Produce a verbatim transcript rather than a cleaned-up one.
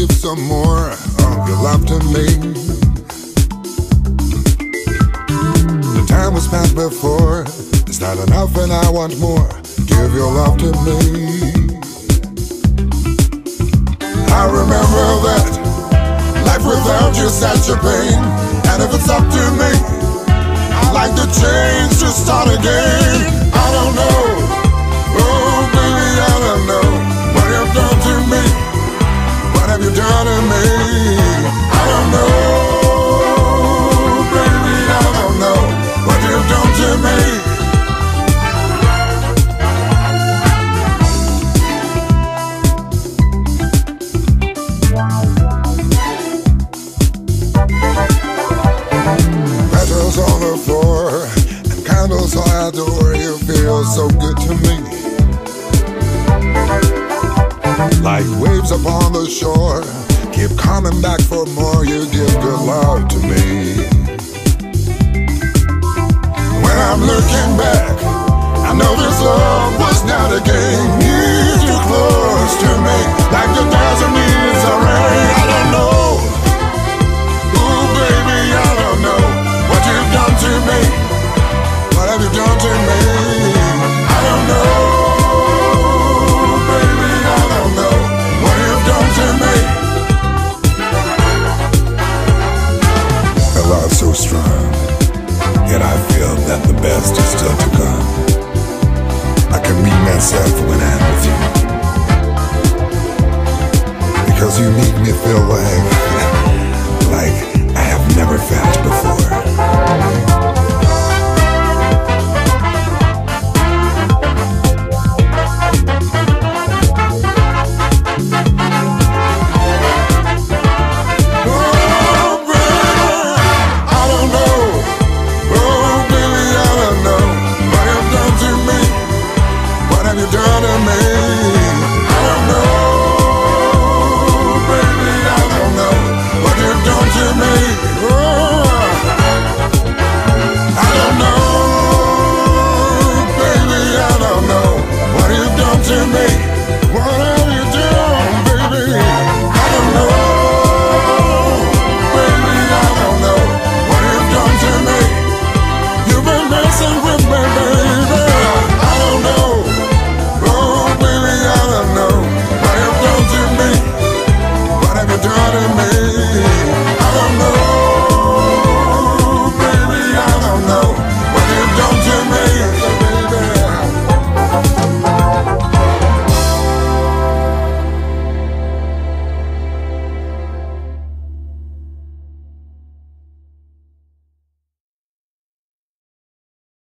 give some more of your love to me. The time was past before. It's not enough and I want more. Give your love to me. I remember that life without you such a pain. And if it's up to me, I'd like to change to start again. I don't know, oh baby, I don't know what you've done to me. What have you done to me? I don't know, baby, I don't know what you've done to me. Petals on the floor and candles I adore. You feel so good to me, like waves upon the shore. Keep coming back for more. You give good love to me. When I'm looking back, I know this love was not a game. You're too close to me, like the desert needs a rain. I don't know, ooh baby, I don't know what you've done to me. What have you done to me? I don't know, baby, I don't know what you've done to me. A love so strong, yet I feel that the best is still to come. I can be myself when I'm with you, because you make me feel like